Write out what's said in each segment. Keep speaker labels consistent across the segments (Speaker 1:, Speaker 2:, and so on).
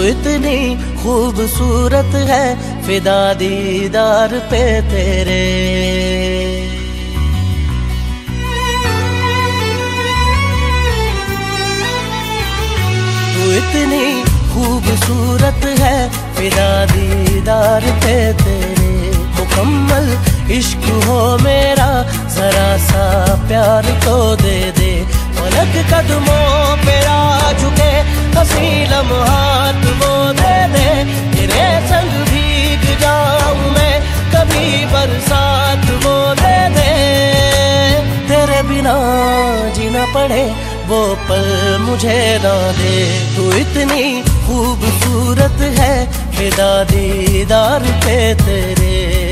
Speaker 1: इतनी खूबसूरत है, फिदा दीदार पे तेरे। तू इतनी खूबसूरत है, फिदा दीदार पे तेरे। मुकम्मल इश्क हो मेरा, जरा सा प्यार तो दे दे। पलक कदमों पे आ झुके, हंसी लम्हात वो दे दे। तेरे संग भीग जाऊं मैं, कभी बरसात वो दे दे। तेरे बिना जीना पड़े वो पल मुझे ना दे। तू इतनी खूबसूरत है, फिदा दीदार पे तेरे।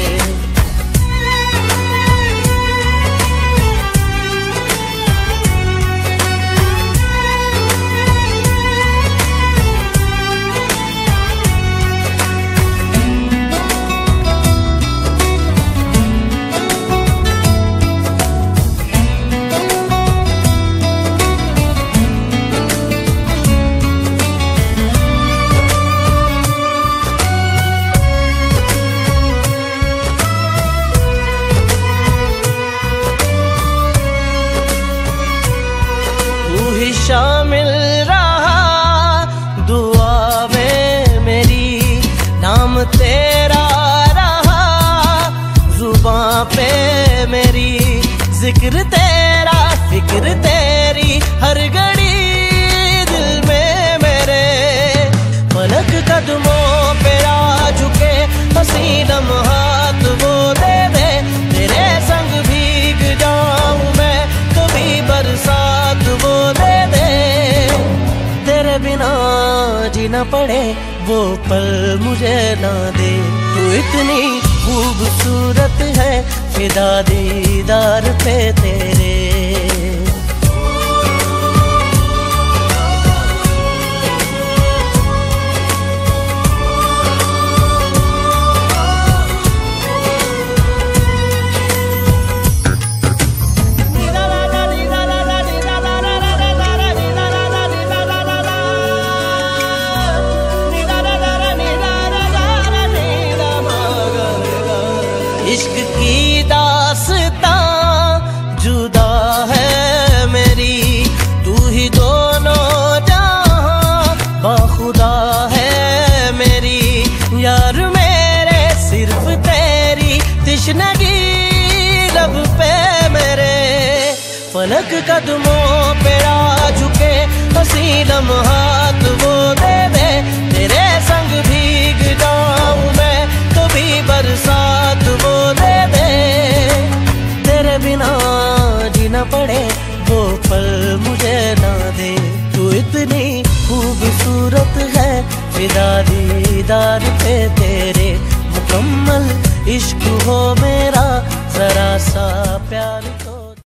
Speaker 1: शामिल रहा दुआ में मेरी, नाम तेरा रहा जुबां पे मेरी। जिक्र तेरा फिक्र तेरी, हर घड़ी दिल में मेरे। पलक कदमों पे आ झुके, हंसी लम्हात वो दे दे। तेरे संग भीग जाऊं मैं, कभी बरसात वो दे दे। तेरे बिना जीना पड़े वो पल मुझे ना दे। तू इतनी खूबसूरत है, फिदा दीदार पे तेरे। इश्क की दास्तां जुदा है मेरी, तू ही दोनों जहां बाखुदा है मेरी। यार मेरे सिर्फ तेरी तिश्नगी लब पे मेरे। फलक कदमों पे आ झुके, हंसी लम्हात वो दे दे। तेरे संग भीग जाऊं मैं, कभी बरसात वो दे दे। तेरे बिना जीना पड़े वो पल मुझे ना दे। तू इतनी खूबसूरत है, फिदा दीदार पे तेरे। मुकम्मल इश्क हो मेरा, जरा सा प्यार।